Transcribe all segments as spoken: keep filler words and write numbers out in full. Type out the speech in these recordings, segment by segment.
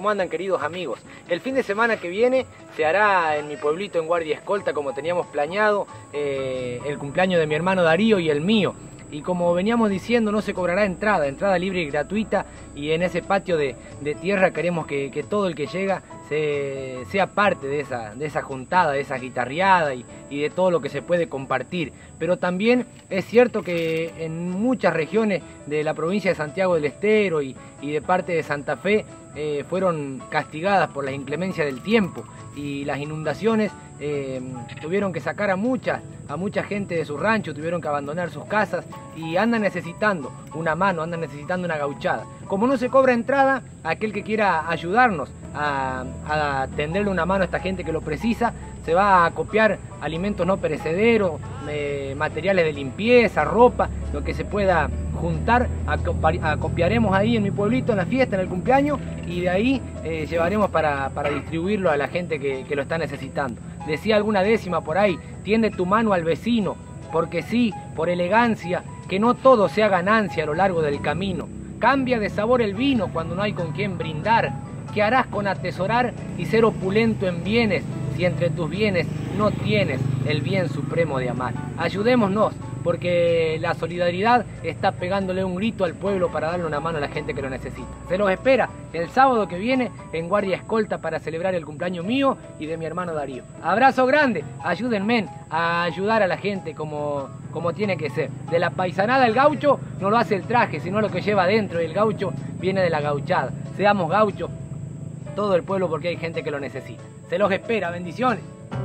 ¿Cómo andan, queridos amigos? El fin de semana que viene se hará en mi pueblito en Guardia Escolta, como teníamos planeado, eh, el cumpleaños de mi hermano Darío y el mío. Y como veníamos diciendo, no se cobrará entrada, entrada libre y gratuita, y en ese patio de, de tierra queremos que, que todo el que llega se, sea parte de esa, de esa juntada, de esa guitarreada y, y de todo lo que se puede compartir. Pero también es cierto que en muchas regiones de la provincia de Santiago del Estero y, y de parte de Santa Fe eh, fueron castigadas por la inclemencia del tiempo, y las inundaciones eh, tuvieron que sacar a mucha, a mucha gente de sus ranchos, tuvieron que abandonar sus casas y andan necesitando una mano, andan necesitando una gauchada. Como no se cobra entrada, aquel que quiera ayudarnos a, a tenderle una mano a esta gente que lo precisa, se va a acopiar alimentos no perecederos, eh, materiales de limpieza, ropa, lo que se pueda juntar, acopiaremos ahí en mi pueblito en la fiesta, en el cumpleaños, y de ahí eh, llevaremos para, para distribuirlo a la gente que, que lo está necesitando. Decía alguna décima por ahí, tiende tu mano al vecino, porque sí, por elegancia, que no todo sea ganancia a lo largo del camino. Cambia de sabor el vino cuando no hay con quien brindar. ¿Qué harás con atesorar y ser opulento en bienes si entre tus bienes no tienes el bien supremo de amar? Ayudémonos, porque la solidaridad está pegándole un grito al pueblo para darle una mano a la gente que lo necesita. Se los espera el sábado que viene en Guardia Escolta para celebrar el cumpleaños mío y de mi hermano Darío. Abrazo grande, ayúdenme a ayudar a la gente como, como tiene que ser. De la paisanada el gaucho no lo hace el traje, sino lo que lleva adentro, y el gaucho viene de la gauchada. Seamos gauchos, todo el pueblo, porque hay gente que lo necesita. Se los espera, bendiciones.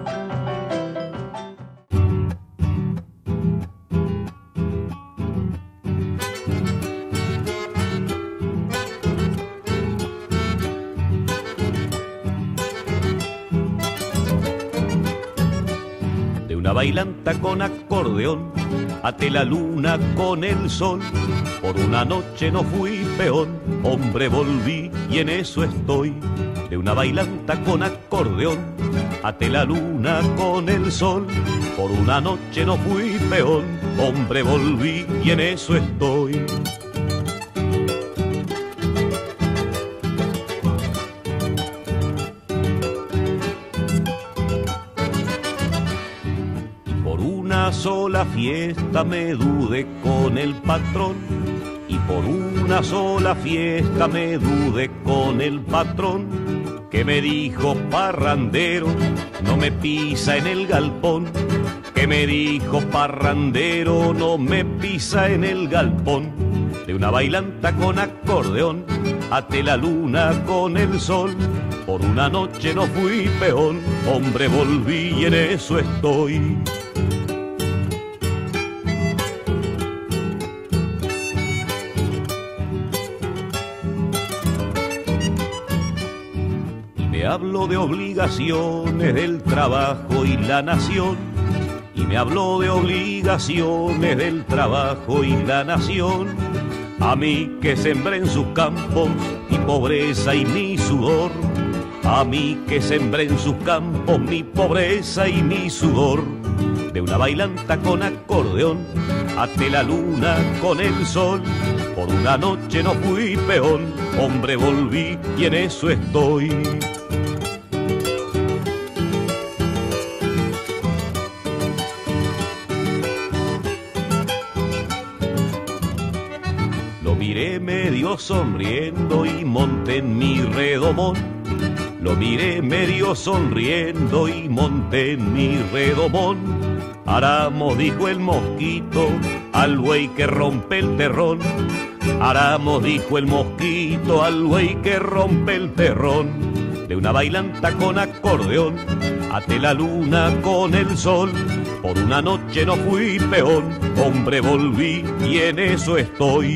De una bailanta con acordeón, até la luna con el sol. Por una noche no fui peón, hombre volví y en eso estoy. De una bailanta con acordeón, até la luna con el sol. Por una noche no fui peón, hombre volví y en eso estoy. Por una sola fiesta me dudé con el patrón, y por una sola fiesta me dudé con el patrón, que me dijo parrandero, no me pisa en el galpón. Que me dijo parrandero, no me pisa en el galpón. De una bailanta con acordeón, até la luna con el sol. Por una noche no fui peón, hombre volví y en eso estoy. Me habló de obligaciones del trabajo y la nación, y me habló de obligaciones del trabajo y la nación. A mí que sembré en sus campos mi pobreza y mi sudor, a mí que sembré en sus campos mi pobreza y mi sudor. De una bailanta con acordeón, até la luna con el sol. Por una noche no fui peón, hombre volví y en eso estoy. Lo miré medio sonriendo y monté en mi redomón. Lo miré medio sonriendo y monté en mi redomón. Aramos, dijo el mosquito, al buey que rompe el terrón. Aramos, dijo el mosquito, al buey que rompe el terrón. De una bailanta con acordeón, até la luna con el sol. Por una noche no fui peón, hombre volví y en eso estoy.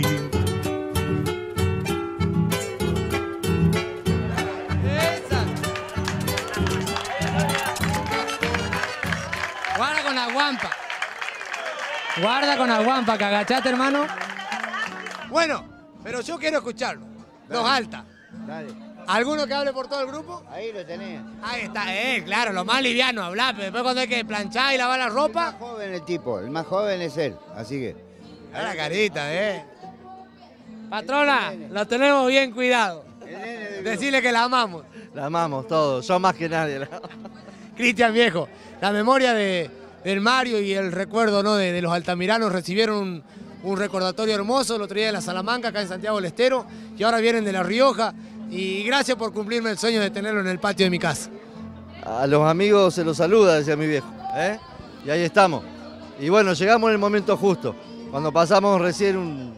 Guarda con la guampa. Guarda con la guampa, que agachate, hermano. Bueno, pero yo quiero escucharlo. Dos altas. Dale. ¿Alguno que hable por todo el grupo? Ahí lo tenés. Ahí está, eh, claro, lo más liviano, hablar, pero después cuando hay que planchar y lavar la ropa. El más joven el tipo, el más joven es él, así que. A la carita, eh. Patrona, lo tenemos bien cuidado. El nene de Decirle que la amamos. La amamos todos, yo más que nadie. La... Cristian, viejo, la memoria de, del Mario y el recuerdo, ¿no?, de, de los altamiranos recibieron un, un recordatorio hermoso el otro día de la Salamanca, acá en Santiago del Estero, y ahora vienen de La Rioja. Y gracias por cumplirme el sueño de tenerlo en el patio de mi casa. A los amigos se los saluda, decía mi viejo, ¿eh? Y ahí estamos. Y bueno, llegamos en el momento justo, cuando pasamos recién un,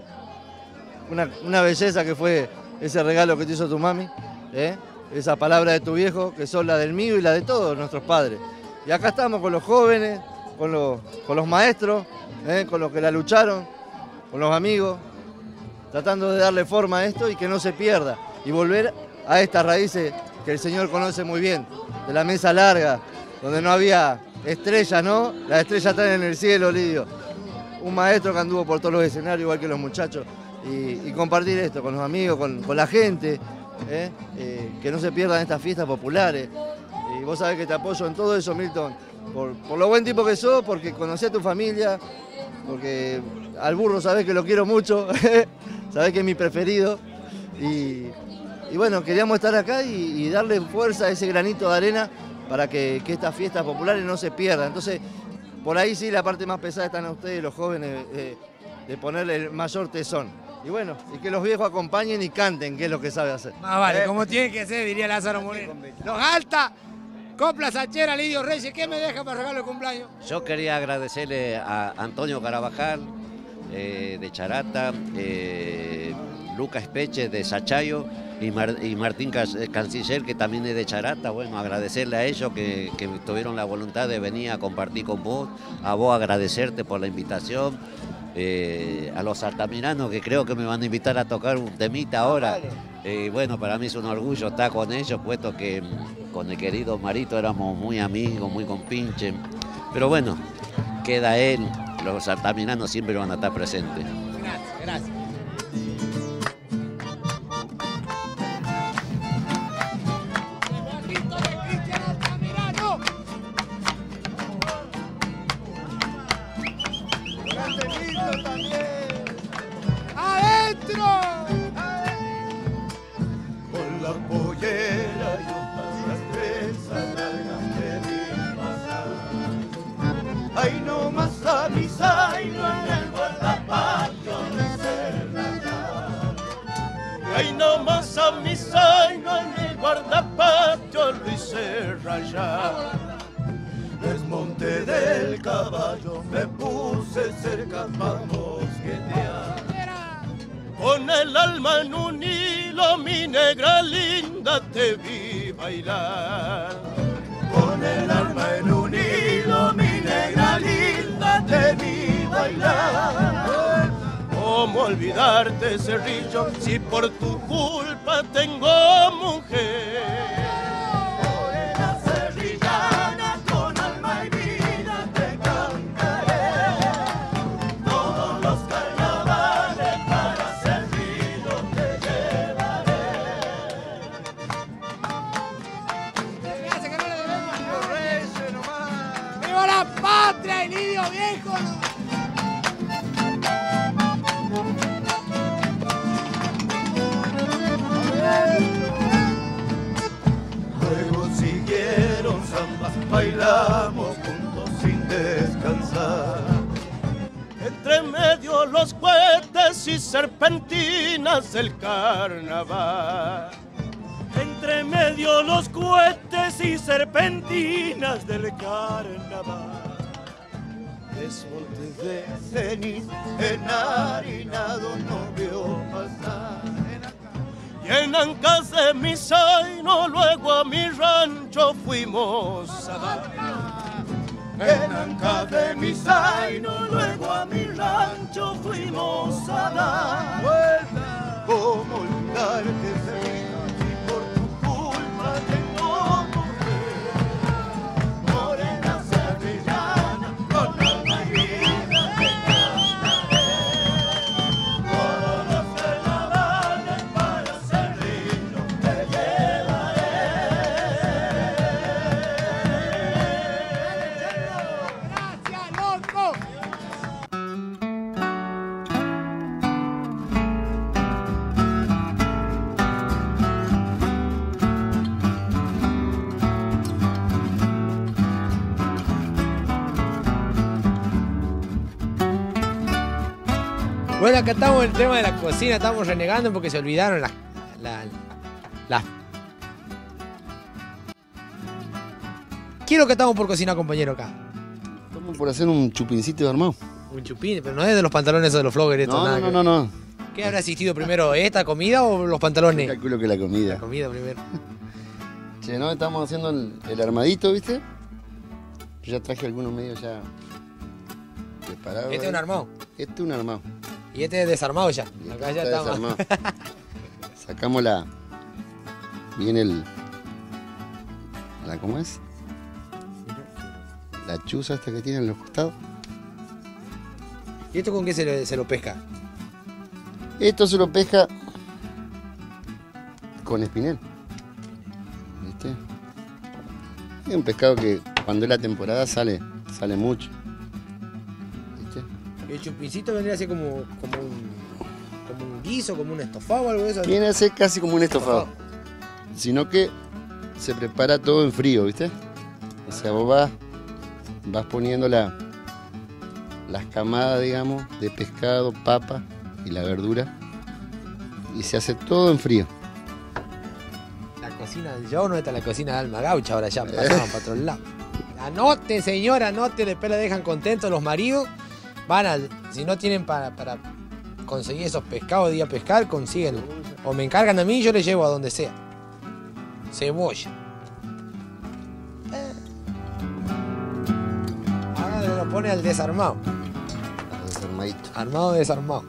una, una belleza que fue ese regalo que te hizo tu mami, ¿eh? Esa palabra de tu viejo, que son la del mío y la de todos nuestros padres. Y acá estamos con los jóvenes, con los, con los maestros, ¿eh?, con los que la lucharon, con los amigos, tratando de darle forma a esto y que no se pierda. Y volver a estas raíces que el Señor conoce muy bien, de la mesa larga, donde no había estrellas, ¿no? Las estrellas están en el cielo, Lidio. Un maestro que anduvo por todos los escenarios, igual que los muchachos, y, y compartir esto con los amigos, con, con la gente, ¿eh? Eh, que no se pierdan estas fiestas populares. Y vos sabés que te apoyo en todo eso, Milton, por, por lo buen tipo que sos, porque conocí a tu familia, porque al burro sabés que lo quiero mucho, sabés que es mi preferido. Y, y bueno, queríamos estar acá y, y darle fuerza a ese granito de arena para que, que estas fiestas populares no se pierdan. Entonces, por ahí sí la parte más pesada están a ustedes, los jóvenes, eh, de ponerle el mayor tesón. Y bueno, y que los viejos acompañen y canten, que es lo que sabe hacer. Más vale, ¿Eh? como tiene que ser, diría Lázaro Moreno. Los Alta, Copla Sachera, Lidio Reyes, ¿qué me deja para regalo de cumpleaños? Yo quería agradecerle a Antonio Carabajal, eh, de Charata, eh, Lucas Peche de Sachayo y, Mar, y Martín Canciller, que también es de Charata. Bueno, agradecerle a ellos que, que tuvieron la voluntad de venir a compartir con vos, a vos agradecerte por la invitación, eh, a los altamiranos que creo que me van a invitar a tocar un temita ahora. Eh, bueno, para mí es un orgullo estar con ellos, puesto que con el querido Marito éramos muy amigos, muy compinches. Pero bueno, queda él, los altamiranos siempre van a estar presentes. Gracias, gracias. Con la pollera y otras trenzas largas que vi pasar. Ay, no más a mi zaino en el guardapatio de Serrayar. Ay, no más a mi zaino en el guardapatio de Serrayar. Desmonté del caballo, me puse cerca para mosquetear. Con el alma en un hilo, mi negra linda, te vi bailar. Con el alma en un hilo, mi negra linda, te vi bailar. ¿Cómo olvidarte, Cerrillo, si por tu culpa tengo mujer? Morena cerrillana, con alma y vida te cantaré. Todos los carnavales para Cerrillo te llevaré. Gracias, que no le debemos a Reyes nomás. ¡Viva la patria, el Lidio viejo! Luego siguieron zambas, bailamos juntos sin descansar. Entre medio los cohetes y serpentinas del carnaval. Entre medio los cohetes y serpentinas del carnaval. Desmonte de ceniz, enharinado no vio pasar. Y en Ancas de mi zaino, luego a mi rancho fuimos a dar. En Ancas de mi zaino, luego a mi rancho fuimos a dar. Vuelta, ¿cómo olvidarte, Cerrillo, si por tu culpa tengo mujer? Morena cerrillana, con alma y vida te cantaré. Todos los carnavales para Cerrillo te llevaré. ¡Gracias, loco! Bueno, acá estamos en el tema de la cocina, estamos renegando porque se olvidaron las... las... las... ¿Qué es lo que estamos por cocinar, compañero, acá? Estamos por hacer un chupincito de armado. Un chupín, pero no es de los pantalones de los floggers, estos, No, nada no, que- no, no, no. ¿Qué habrá existido primero, esta comida o los pantalones? Yo calculo que la comida. La comida primero. Che, no, estamos haciendo el, el armadito, ¿viste? Yo ya traje algunos medios ya preparados. Este es un armado. Este es un armado. Y este es desarmado ya. Y Acá este ya está estamos. desarmado. Sacamos la... Bien el... La, ¿Cómo es? La chuza esta que tiene en los costados. ¿Y esto con qué se, le- se lo pesca? Esto se lo pesca con espinel. ¿Viste? Es un pescado que cuando es la temporada sale, sale mucho. ¿Viste? Y el chupincito vendría a ser como, como, un, como un guiso, como un estofado o algo de eso. Viene a ser casi como un estofado. Sino que se prepara todo en frío, ¿viste? O sea, vos vas, vas poniendo la, las camadas, digamos, de pescado, papa y la verdura. Y se hace todo en frío. La cocina del yo no está la cocina de Alma Gaucha, ahora ya pasaban para otro lado. Anote, señora, anote, después la dejan contentos los maridos. Van al, si no tienen para, para conseguir esos pescados de ir a pescar, consíguenlo. O me encargan a mí y yo les llevo a donde sea. Cebolla. Eh. Ahora le lo pone al desarmado. Desarmadito. Armado, desarmado.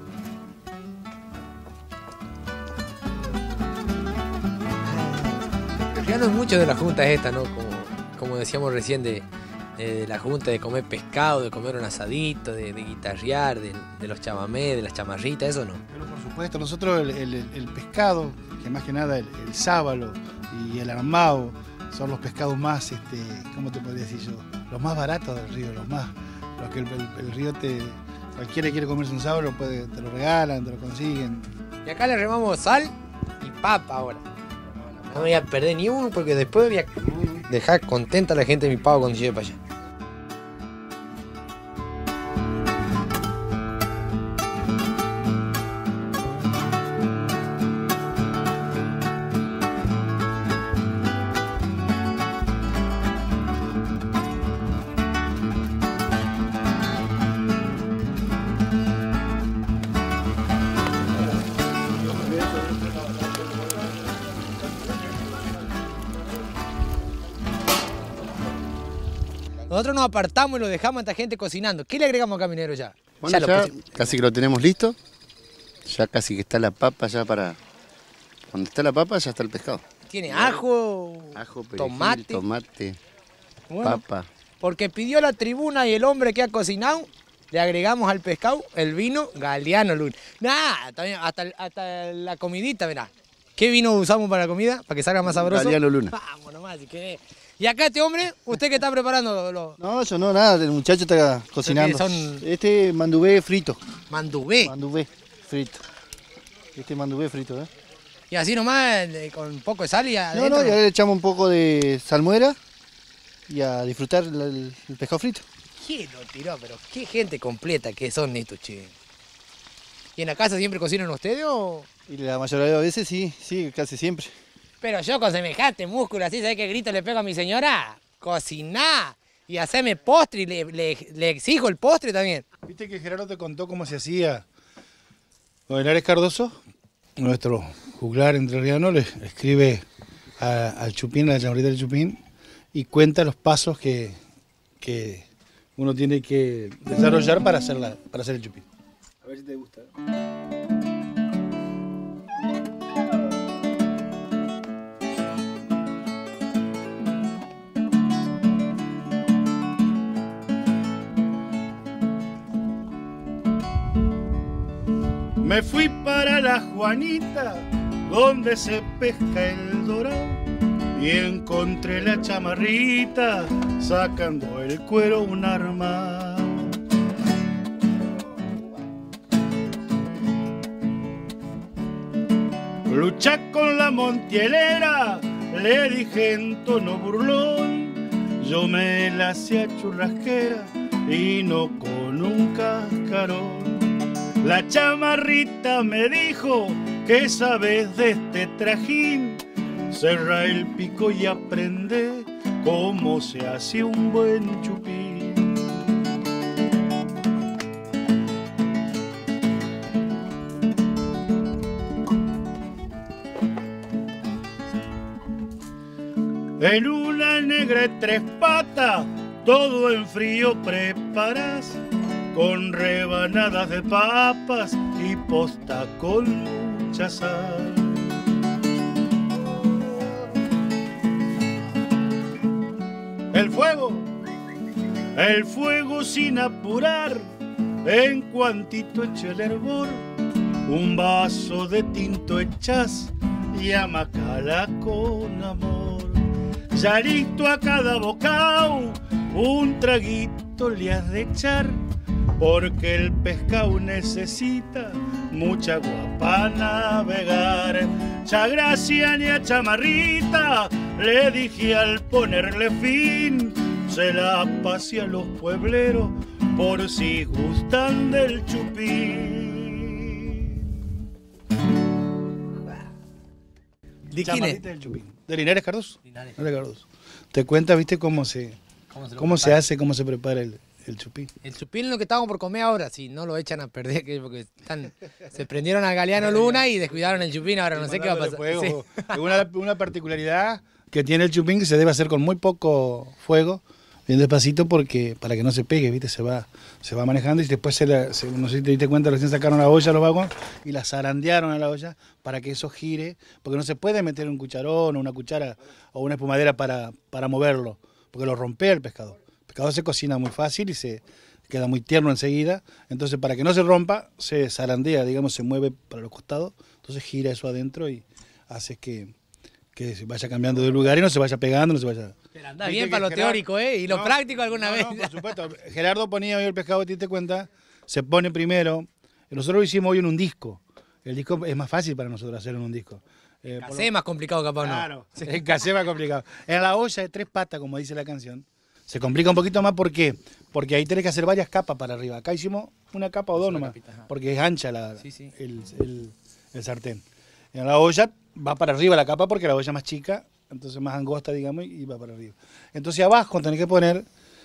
Ya no es mucho de la junta esta, ¿no? Como, como decíamos recién de, de, de la junta de comer pescado, de comer un asadito, de, de guitarrear, de, de los chamamés, de las chamarritas, eso no. Pero por supuesto, nosotros el, el- el pescado, que más que nada el, el sábalo y el armado, son los pescados más, este, ¿cómo te podría decir yo? Los más baratos del río, los más, los que el, el- el río te, cualquiera que quiere comerse un sábalo, puede, te lo regalan, te lo consiguen. Y acá le remamos sal y papa ahora. No voy a perder ni uno porque después voy a dejar contenta a la gente de mi pavo cuando llegue para allá. Nosotros nos apartamos y lo dejamos a esta gente cocinando. ¿Qué le agregamos acá, minero, ya? Bueno, ya, ya, lo pusimos. casi que lo tenemos listo. Ya casi que está la papa ya para... Cuando está la papa ya está el pescado. Tiene ajo, Ajo, perejil, tomate. tomate, Bueno, papa. porque pidió la tribuna y el hombre que ha cocinado, le agregamos al pescado el vino Galeano Luna. Nah, también hasta, hasta la comidita, mirá. ¿Qué vino usamos para la comida? Para que salga más sabroso. Galeano Luna. Vamos nomás, si querés. Y acá este hombre, ¿usted qué está preparando? Lo... No, yo no, nada, el muchacho está cocinando. son- Este mandubé frito. Mandubé. Mandubé frito. Este mandubé frito, ¿eh? Y así nomás, eh, con un poco de sal y No, adentro. no, y ahora le echamos un poco de salmuera y a disfrutar el, el- el pescado frito. ¿Quién lo tiró? Pero qué gente completa que son estos, che. ¿Y en la casa siempre cocinan ustedes o...? Y la mayoría de las veces sí, sí, casi siempre. Pero yo con semejante músculo así, ¿sabés qué grito le pego a mi señora? Cociná y hacerme postre y le, le- le exijo el postre también. ¿Viste que Gerardo te contó cómo se hacía con el Ares Cardoso? Nuestro juglar entrerriano le escribe a- al chupín, a la chamarrita del chupín, y cuenta los pasos que, que uno tiene que desarrollar para hacer, la- para hacer el chupín. A ver si te gusta. Me fui para la Juanita, donde se pesca el dorado, y encontré la chamarrita, sacando el cuero un armado. Lucha con la montielera, le dije en tono burlón, yo me la hacía churrasquera y no con un cascarón. La chamarrita me dijo que sabes de este trajín. Cerra el pico y aprende cómo se hace un buen chupín. En una negra de tres patas, todo en frío preparas, con rebanadas de papas y posta con mucha sal. El fuego, el fuego sin apurar, en cuantito eche el hervor, un vaso de tinto echas y amacala con amor. Ya listo a cada bocado, un traguito le has de echar, porque el pescado necesita mucha agua para navegar. Ya gracia ni a chamarrita, le dije al ponerle fin, se la pasé a los puebleros por si gustan del chupín. ¿De quién es? Chamarrita del chupín. De Linares Cardoso. Linares. Linares Cardoso. Te cuenta, viste, cómo se, ¿Cómo se, cómo se hace, cómo se prepara el, el chupín. El chupín es lo que estamos por comer ahora, si no lo echan a perder, que porque están, se prendieron al Galeano Luna y descuidaron el chupín, ahora no sé qué va a pasar. Fuego. Sí. Una, una particularidad que tiene el chupín que se debe hacer con muy poco fuego, bien despacito, porque para que no se pegue, viste, se va, se va manejando y después se, la, se no sé si te diste cuenta, recién sacaron la olla los vagos y la zarandearon a la olla para que eso gire, porque no se puede meter un cucharón o una cuchara o una espumadera para, para moverlo, porque lo rompe el pescado. El pescado se cocina muy fácil y se queda muy tierno enseguida, entonces para que no se rompa, se zarandea, digamos, se mueve para los costados, entonces gira eso adentro y hace que, que se vaya cambiando de lugar y no se vaya pegando, no se vaya... Pero anda bien para lo Gerardo, teórico, ¿eh? Y lo no, práctico alguna no, vez. No, por supuesto. Gerardo ponía hoy el pescado, te diste cuenta, se pone primero. Nosotros lo hicimos hoy en un disco. El disco es más fácil para nosotros hacerlo en un disco. Eh, casé es más complicado capaz, claro, no. Sí. El casé es más complicado. En la olla de tres patas, como dice la canción, se complica un poquito más. ¿Por qué? Porque ahí tenés que hacer varias capas para arriba. Acá hicimos una capa o dos nomás, capita, porque es ancha la, sí, sí. El, el, el sartén. En la olla va para arriba la capa porque la olla es más chica, entonces más angosta, digamos, y va para arriba. Entonces abajo tenés que poner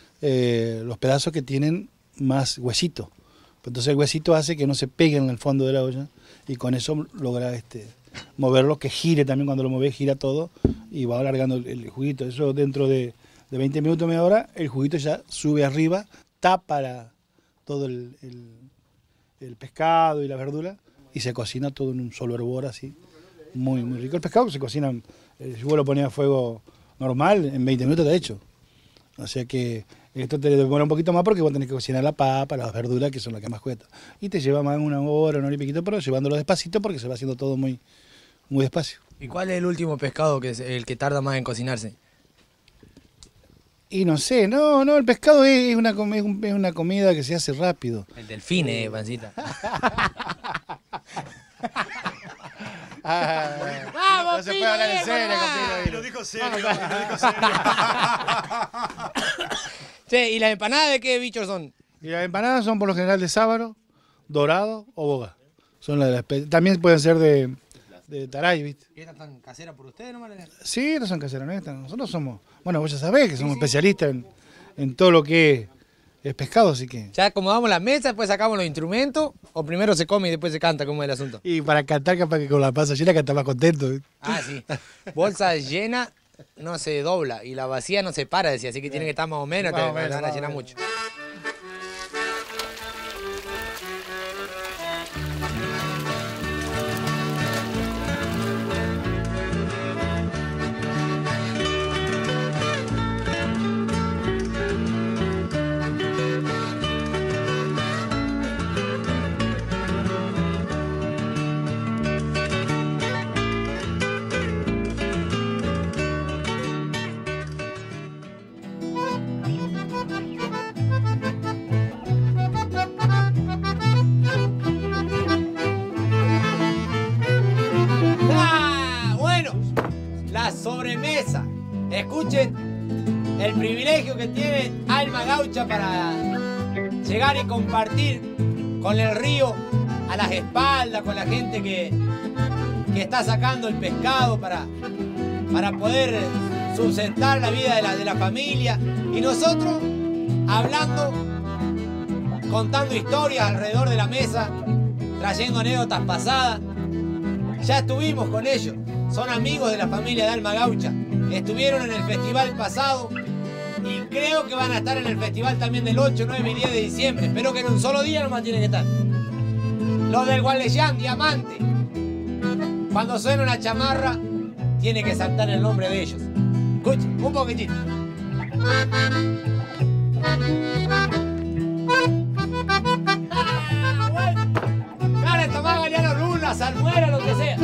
eh, los pedazos que tienen más huesito. Entonces el huesito hace que no se peguen en el fondo de la olla y con eso logra este, moverlo, que gire también, cuando lo mueves gira todo y va alargando el, el juguito. Eso dentro de, de veinte minutos, media hora, el juguito ya sube arriba, tapa la, todo el, el, el pescado y la verdura y se cocina todo en un solo hervor así. Muy, muy rico. El pescado se cocina, si vos lo ponías a fuego normal, en veinte minutos está hecho. O sea que esto te demora un poquito más porque vos tenés que cocinar la papa, las verduras, que son las que más cuesta. Y te lleva más una hora, una hora y piquito, pero llevándolo despacito porque se va haciendo todo muy, muy despacio. ¿Y cuál es el último pescado que es el que tarda más en cocinarse? Y no sé, no, no, el pescado es una, es una comida que se hace rápido. El delfín, eh, pancita. Ah, ¡vamos, no se puede hablar en serio contigo! Lo dijo serio, lo dijo serio. Che, ¿y las empanadas de qué bichos son? Y las empanadas son por lo general de sábalo, dorado o boga. Son las de la especie. También pueden ser de, de taray, ¿viste? ¿Y estas están caseras por ustedes nomás? Sí, estas son caseras, ¿no? Nosotros somos, bueno, vos ya sabés que somos sí, sí. especialistas en, en todo lo que es, es pescado, así que... Ya acomodamos la mesa, después sacamos los instrumentos, o primero se come y después se canta, ¿cómo es el asunto? Y para cantar, capaz que con la panza llena canta más contento. Ah, sí. Bolsa llena no se dobla y la vacía no se para, decía, así que tiene que estar más o menos, más te, o menos, te van a llenar mucho. Sobremesa. Escuchen el privilegio que tiene Alma Gaucha para llegar y compartir con el río a las espaldas, con la gente que, que está sacando el pescado para, para poder sustentar la vida de la, de la familia. Y nosotros hablando, contando historias alrededor de la mesa, trayendo anécdotas pasadas. Ya estuvimos con ellos, son amigos de la familia de Alma Gaucha. Estuvieron en el festival pasado y creo que van a estar en el festival también del ocho, nueve y diez de diciembre. Espero que en un solo día nomás tienen que estar. Los del Gualeyán, Diamante. Cuando suena una chamarra, tiene que saltar el nombre de ellos. Escuchen, un poquitito. Dale, tomá Galeano Luna, salmuera, lo que sea.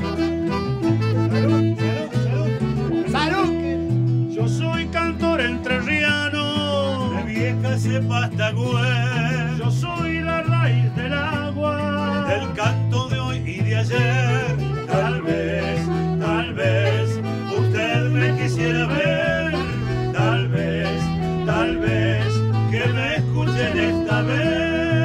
Salud, salud, salud. Yo soy cantor entrerriano, de vieja cepa hasta güey. Yo soy la raíz del agua, del canto de hoy y de ayer. Tal vez, tal vez, usted me quisiera ver. Tal vez, tal vez, que me escuchen esta vez.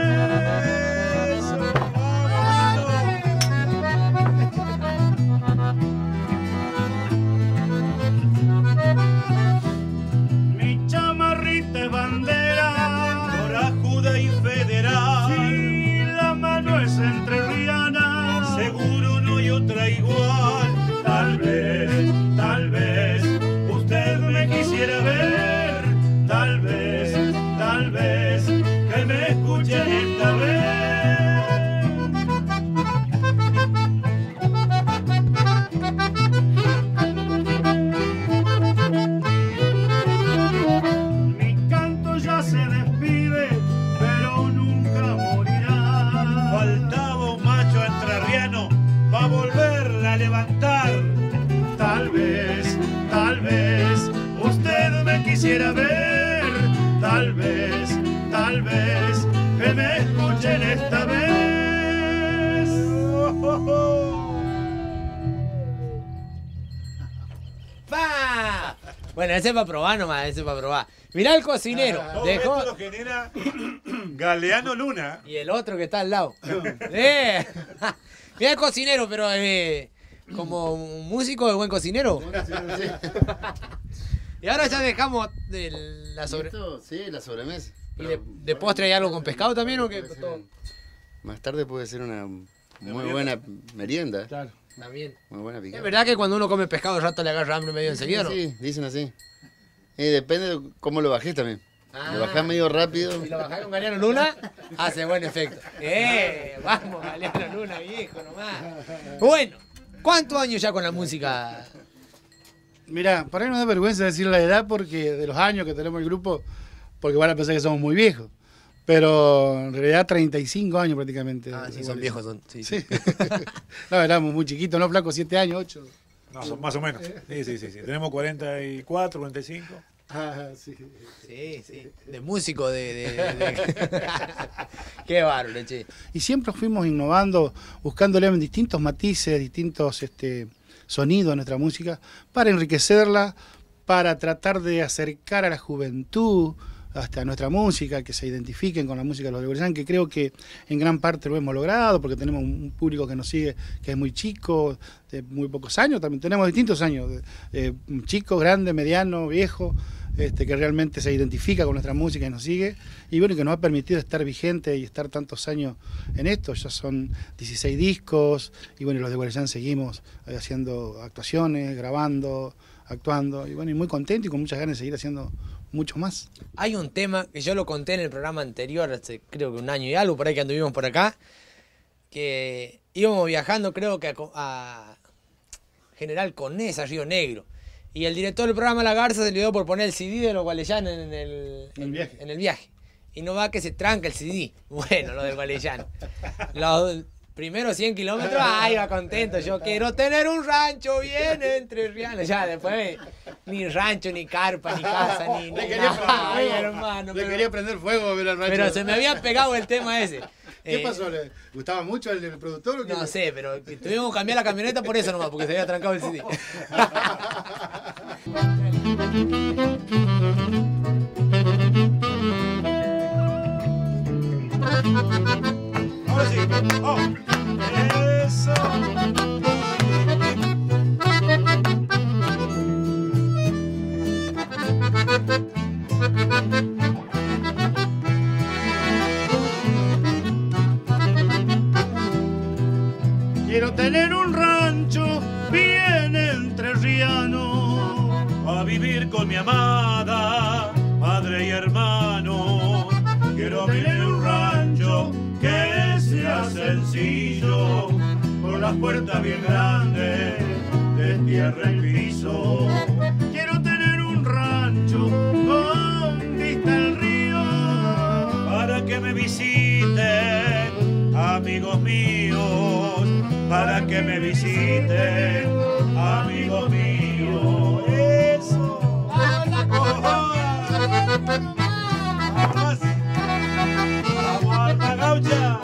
Mi chamarrita es bandera, corajuda y federal. Si la mano es entrerriana, seguro no hay otra igual. Tal vez, tal vez, usted me quisiera ver. Tal vez, tal vez, que me escuchen esta vez. Mi canto ya se despide, pero nunca morirá. Faltaba un macho entrerriano pa' volverla a levantar. Tal vez, tal vez, usted me quisiera ver. Tal vez, tal vez, que me escuchen esta vez. Oh, oh, oh. ¡Pa! Bueno, ese es para probar nomás, ese es para probar. Mirá el cocinero. Todo Dejó... esto lo genera Galeano Luna. Y el otro que está al lado. eh. Mirá el cocinero, pero eh, como un músico de buen cocinero. Y ahora ya dejamos de la sobre... Esto, sí, la sobremesa. ¿Y de, de postre hay algo con pescado también o qué? Todo. Más tarde puede ser una muy buena merienda. Claro. También. Muy buena picada. ¿Es verdad que cuando uno come pescado al rato le agarra hambre medio enseguida, no? Sí, dicen así. Eh, depende de cómo lo bajes también. Ah. Lo bajás medio rápido. Si lo bajás con Galeano Luna, hace buen efecto. ¡Eh! Vamos, Galeano Luna, viejo, nomás. Bueno, ¿cuántos años ya con la música? Mirá, para mí no da vergüenza decir la edad porque de los años que tenemos el grupo, porque van a pensar que somos muy viejos. Pero en realidad treinta y cinco años prácticamente. Ah, sí, son viejos, son. Sí, sí. No, éramos muy chiquitos, ¿no, flaco? siete años, ocho. No, son más o menos. Sí, sí, sí, sí. Tenemos cuarenta y cuatro, cuarenta y cinco. Ah, sí. Sí, sí. De músico, de... de, de... Qué bárbaro, che. Y siempre fuimos innovando, buscándole en distintos matices, distintos este, sonidos a nuestra música, para enriquecerla, para tratar de acercar a la juventud hasta nuestra música, que se identifiquen con la música de los Gualeyán, que creo que en gran parte lo hemos logrado, porque tenemos un público que nos sigue, que es muy chico, de muy pocos años, también tenemos distintos años, eh, chico, grande, mediano, viejo, este, que realmente se identifica con nuestra música y nos sigue, y bueno, que nos ha permitido estar vigente y estar tantos años en esto. Ya son dieciséis discos, y bueno, los de Gualeyán seguimos haciendo actuaciones, grabando, actuando, y bueno, y muy contento y con muchas ganas de seguir haciendo mucho más. Hay un tema que yo lo conté en el programa anterior, hace creo que un año y algo, por ahí que anduvimos por acá, que íbamos viajando creo que a, a General Conesa, Río Negro, y el director del programa La Garza se le dio por poner el C D de los Gualeyán en el, en el viaje. En el viaje. Y no va que se tranca el C D. Bueno, lo del Gualeyán. Los primeros cien kilómetros, ay, va contento. Yo quiero tener un rancho bien entrerriano. Ya después, ni rancho, ni carpa, ni casa, ni, ni le nada. Ay, hermano. Le pero, quería prender fuego a ver al rancho. Pero se me había pegado el tema ese. ¿Qué eh, pasó? ¿Le gustaba mucho el, el productor o qué? No sé, pero tuvimos que cambiar la camioneta por eso nomás, porque se había trancado el C D. Ahora sí. Oh, eso. Quiero tener un rancho bien entrerriano, A vivir con mi amada, padre y hermano. quiero tener un rancho que sea sencillo, con las puertas bien grandes, de tierra y piso. Quiero tener un rancho con vista al río, Para que me visiten, amigos míos. Para que me visiten, amigos míos. Eso. Vamos. Vamos, Alta Gaucha.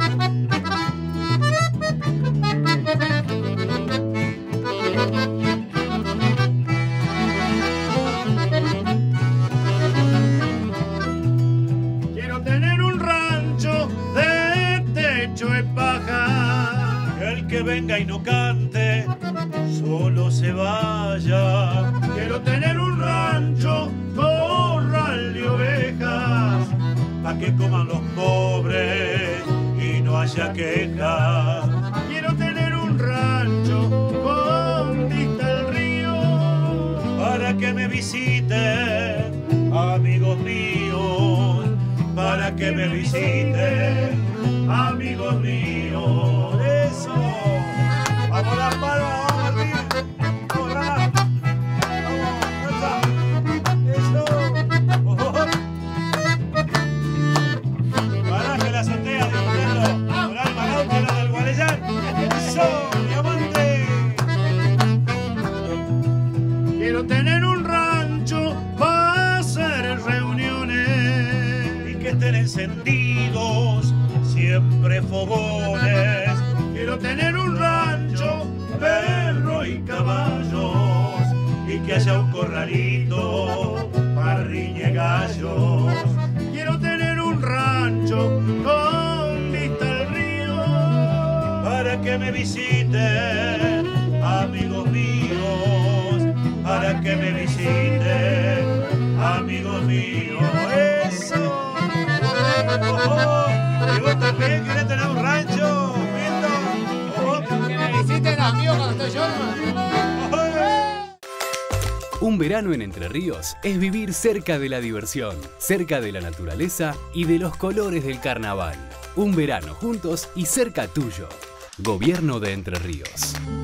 quiero tener un rancho de techo de paja. El que venga y no cante, solo se vaya. Quiero tener un rancho, corral de ovejas, Pa' que coman los pobres y no haya quejas. quiero tener un rancho con vista al río, Para que me visiten, amigos míos. Para que me visiten, amigos míos. Eso. Vamos a dar palmas, vamos Martín. Vamos, Rana. Vamos, eso. Oh. Paraje la azotea, disfrutando. Por Alma Gaucha, la del Guarellán. Eso, diamante. quiero tener un rancho para hacer reuniones, Y que estén encendidos siempre fogones. quiero tener un rancho, perro y caballos, Y que haya un corralito, parrilla y gallos. quiero tener un rancho con vista al río, Para que me visiten, amigos míos. Para que me visiten, amigos míos. Eso. Oh, y vos también querés tener un rancho, Milton. Oh. Que me visiten amigos cuando estoy yo, hermano. Un verano en Entre Ríos es vivir cerca de la diversión, cerca de la naturaleza y de los colores del carnaval. Un verano juntos y cerca tuyo. Gobierno de Entre Ríos.